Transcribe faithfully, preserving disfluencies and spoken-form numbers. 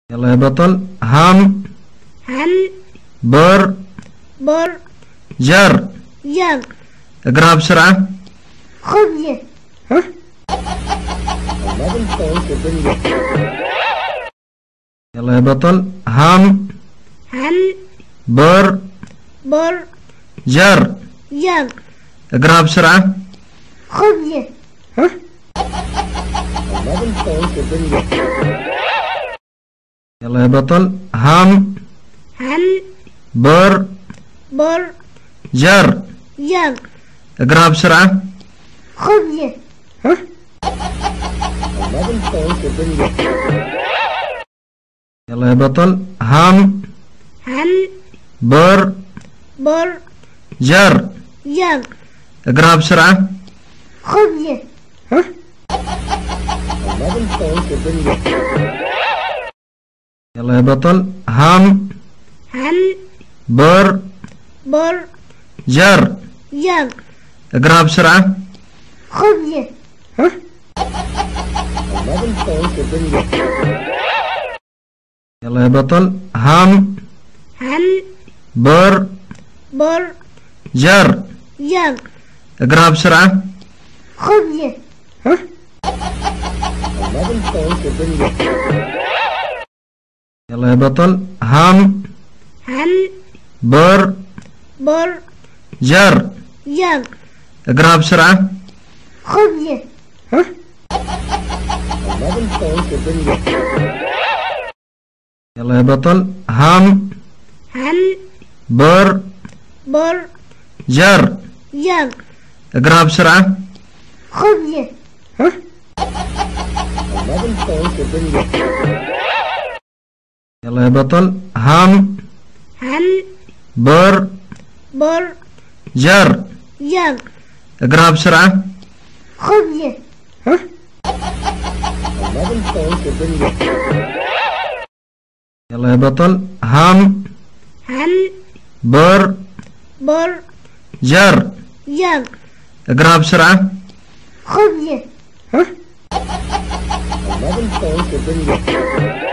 يلا يا بطل. هم هم بر بر جر. جر اقرأها بسرعة. خبز. ها؟ يلا يا بطل. هم هم بر بر جر. جر اقرأها بسرعة. خبز. ها؟ يلا يا بطل. هم هم بر بر جر. جر اقرأها بسرعة. خبز. ها؟ يلا يا بطل. هم هم بر بر جر. جر اقرأها بسرعة. خبز. ها؟ يلا يا بطل. هم هم بر بر جر. جر اقرأها بسرعة. خبز. ها؟ يلا يا بطل. هم هم بر بر جر. جر اقرأها بسرعة. خبز. ها؟ يلا يا بطل. هم هم بر بر جر. جر اقرأها بسرعة. خبز. ها؟ يلا يا بطل. هم هم بر بر جر. جر اقرأها بسرعة. خبز. ها؟ يلا يا بطل. هم هم بر بر جر. جر اقرأها بسرعة. خبز. ها؟ يلا يا بطل. هم هم بر بر جر. جر اقرأها بسرعة. خبز. ها؟